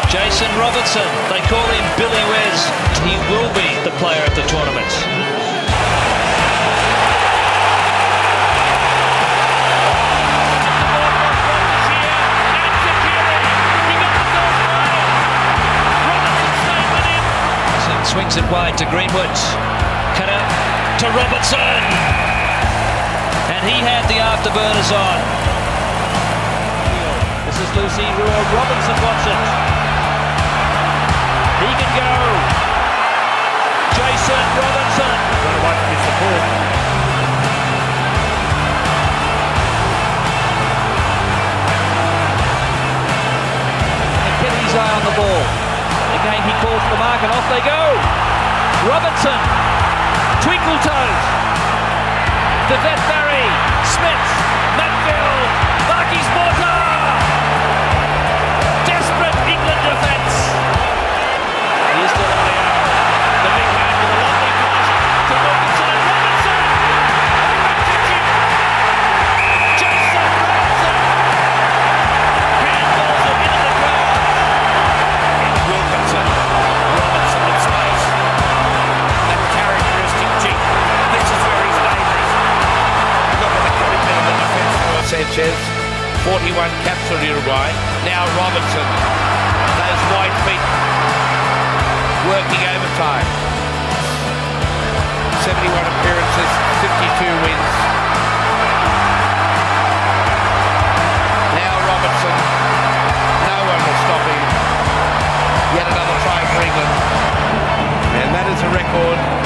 Jason Robertson, they call him Billy Whizz. He will be the player of the tournament. Swings it wide to Greenwood. Cut out to Robertson. And he had the afterburners on. This is Lucy Rua. Robinson wants it. He can go. Jason Robinson. Don't like to miss the ball. And Kennedy's eye on the ball. Again, he calls for the mark and off they go. Robertson, twinkle toes. Devet Barry, Smith, Matfield, Marquis Mortar. Desperate England defence. He is still on the out. The big man with a lovely pass to Robinson. Robinson! Jason Robinson! Handballs him into the crowd. Wilkinson. Robinson in space. That characteristic cheek. This is where he's dangerous. Look at the commitment of the defence for Sanchez. 41 caps for Uruguay. Now Robinson. Those wide feet working overtime. 71 appearances, 52 wins. Now Robinson. No one will stop him. Yet another try for England. And that is a record